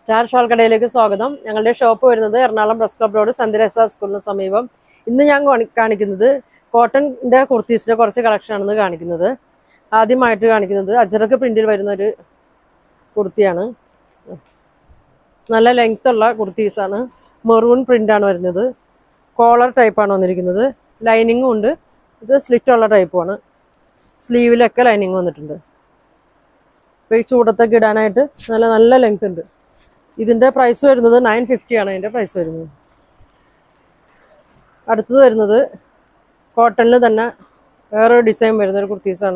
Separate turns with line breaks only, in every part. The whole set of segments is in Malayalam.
സ്റ്റാർ ഷോൾ കടയിലേക്ക് സ്വാഗതം. ഞങ്ങളുടെ ഷോപ്പ് വരുന്നത് Ernakulam press club road Sandhya സ്കൂളിന് സമീപം. ഇന്ന് ഞാൻ കാണിക്കുന്നത് കോട്ടൻ്റെ കുർത്തീസിൻ്റെ കുറച്ച് കളക്ഷനാണെന്ന് കാണിക്കുന്നത്. ആദ്യമായിട്ട് കാണിക്കുന്നത് അജറക്ക് പ്രിൻറ്റിൽ വരുന്ന ഒരു കുർത്തിയാണ്. നല്ല ലെങ്ത് ഉള്ള കുർത്തീസാണ്. മെറൂൺ പ്രിൻ്റാണ് വരുന്നത്. കോളർ ടൈപ്പാണ് വന്നിരിക്കുന്നത്. ലൈനിങ്ങും ഉണ്ട്. ഇത് സ്ലിറ്റുള്ള ടൈപ്പുമാണ്. സ്ലീവിലൊക്കെ ലൈനിങ് വന്നിട്ടുണ്ട്. ഇപ്പോൾ ഈ ചൂടത്തൊക്കെ ഇടാനായിട്ട് നല്ല ലെങ്ത് ഉണ്ട്. ഇതിൻ്റെ പ്രൈസ് വരുന്നത് 950 ആണ്. ഇതിൻ്റെ പ്രൈസ് വരുന്നത്. അടുത്തത് വരുന്നത് കോട്ടണിൽ തന്നെ വേറൊരു ഡിസൈൻ വരുന്നൊരു കുർത്തീസാണ്.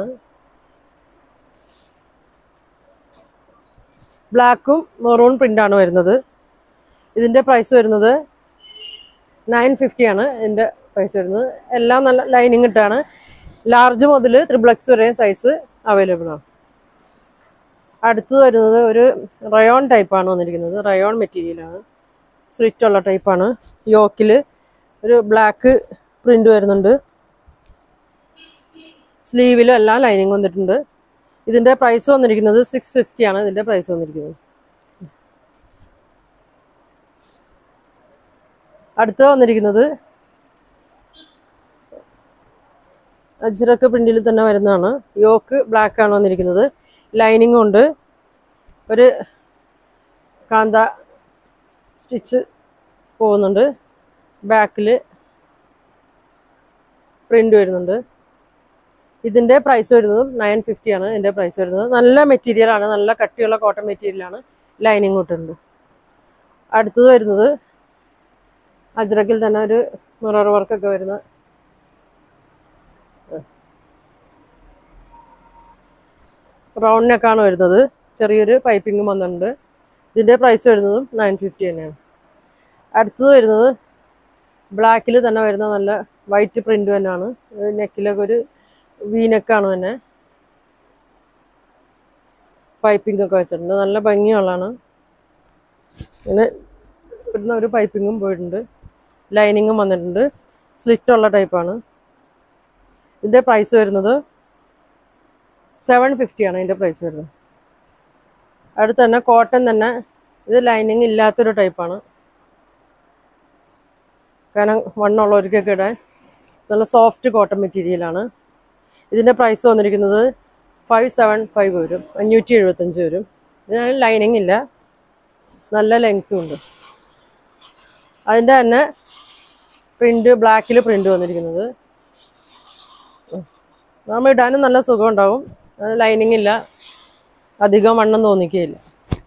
ബ്ലാക്കും മെറൂൺ പ്രിൻ്റാണ് വരുന്നത്. ഇതിൻ്റെ പ്രൈസ് വരുന്നത് 950 ആണ്. ഇതിൻ്റെ പ്രൈസ് വരുന്നത്. എല്ലാം നല്ല ലൈനിങ് ഇട്ടാണ്. ലാർജ് മുതൽ XXX വരെ സൈസ് അവൈലബിൾ ആണ്. അടുത്തത് വരുന്നത് ഒരു റയോൺ ടൈപ്പാണ് വന്നിരിക്കുന്നത്. റയോൺ മെറ്റീരിയലാണ്. സ്ലിറ്റുള്ള ടൈപ്പാണ്. യോക്കിൽ ഒരു ബ്ലാക്ക് പ്രിൻ്റ് വരുന്നുണ്ട്. സ്ലീവിലും എല്ലാം ലൈനിങ് വന്നിട്ടുണ്ട്. ഇതിൻ്റെ പ്രൈസ് വന്നിരിക്കുന്നത് 650 ആണ്. ഇതിൻ്റെ പ്രൈസ് വന്നിരിക്കുന്നത്. അടുത്ത വന്നിരിക്കുന്നത് അജ്രക്ക് പ്രിൻ്റിൽ തന്നെ വരുന്നതാണ്. യോക്ക് ബ്ലാക്ക് ആണ് വന്നിരിക്കുന്നത്. ലൈനിങ് ഉണ്ട്. ഒരു കാന്ത സ്റ്റിച്ച് പോകുന്നുണ്ട്. ബാക്കിൽ പ്രിൻ്റ് വരുന്നുണ്ട്. ഇതിൻ്റെ പ്രൈസ് വരുന്നത് 950 ആണ്. ഇതിൻ്റെ പ്രൈസ് വരുന്നത്. നല്ല മെറ്റീരിയലാണ്. നല്ല കട്ടിയുള്ള കോട്ടൺ മെറ്റീരിയലാണ്. ലൈനിങ് ഇട്ടുണ്ട്. അടുത്തത് വരുന്നത് അജ്രക്കിൽ തന്നെ ഒരു മിറർ വർക്കൊക്കെ വരുന്ന റൗണ്ട് നെക്കാണ് വരുന്നത്. ചെറിയൊരു പൈപ്പിങ്ങും വന്നിട്ടുണ്ട്. ഇതിൻ്റെ പ്രൈസ് വരുന്നതും 950 തന്നെയാണ്. അടുത്തത് വരുന്നത് ബ്ലാക്കിൽ തന്നെ വരുന്ന നല്ല വൈറ്റ് പ്രിൻ്റ് തന്നെയാണ്. നെക്കിലൊക്കെ ഒരു വീനെക്കാണ് തന്നെ. പൈപ്പിംഗ് ഒക്കെ വെച്ചിട്ടുണ്ട്. നല്ല ഭംഗിയുള്ളതാണ്. പിന്നെ വരുന്ന ഒരു പൈപ്പിങ്ങും പോയിട്ടുണ്ട്. ലൈനിങ്ങും വന്നിട്ടുണ്ട്. സ്ലിറ്റുള്ള ടൈപ്പാണ്. ഇതിൻ്റെ പ്രൈസ് വരുന്നത് 750 ആണ്. ഇതിൻ്റെ പ്രൈസ് വരുന്നത്. അടുത്ത് തന്നെ കോട്ടൺ തന്നെ. ഇത് ലൈനിങ് ഇല്ലാത്തൊരു ടൈപ്പാണ്. കാരണം വണ്ണമുള്ളവർക്കൊക്കെ ഇടാൻ നല്ല സോഫ്റ്റ് കോട്ടൺ മെറ്റീരിയലാണ്. ഇതിൻ്റെ പ്രൈസ് വന്നിരിക്കുന്നത് 575 വരും. 575 വരും. ഇതിന് ലൈനിങ് ഇല്ല. നല്ല ലെങ്ത്തും ഉണ്ട്. അതിൻ്റെ തന്നെ പ്രിൻ്റ് ബ്ലാക്കിൽ പ്രിൻ്റ് വന്നിരിക്കുന്നത്. നമ്മൾ ഇടാനും നല്ല സുഖം ഉണ്ടാവും. ലൈനിങ് ഇല്ല. അധികം വണ്ണം തോന്നിക്കുകയില്ല.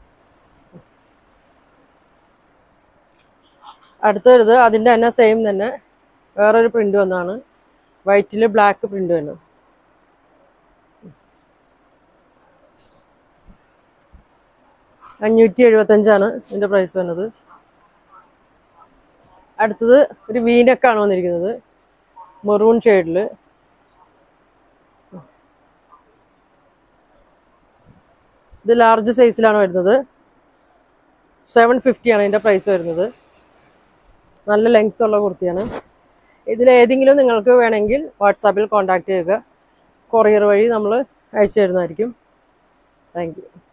അടുത്തത് അതിൻ്റെ തന്നെ സെയിം തന്നെ വേറൊരു പ്രിൻ്റ് വന്നതാണ്. വൈറ്റിൽ ബ്ലാക്ക് പ്രിൻ്റ് തന്നെ. $575 ഇതിൻ്റെ പ്രൈസ് വന്നത്. അടുത്തത് ഒരു വീനെക്കാണ് വന്നിരിക്കുന്നത്. മെറൂൺ ഷെയ്ഡിൽ. ഇത് ലാർജ് സൈസിലാണ് വരുന്നത്. 750 ആണ് ഇതിൻ്റെ പ്രൈസ് വരുന്നത്. നല്ല ലെങ്ത് ഉള്ള കുർത്തിയാണ്. ഇതിലേതെങ്കിലും നിങ്ങൾക്ക് വേണമെങ്കിൽ വാട്സാപ്പിൽ കോൺടാക്റ്റ് ചെയ്യുക. കൊറിയർ വഴി നമ്മൾ അയച്ചു തരുന്നതായിരിക്കും. Thank U.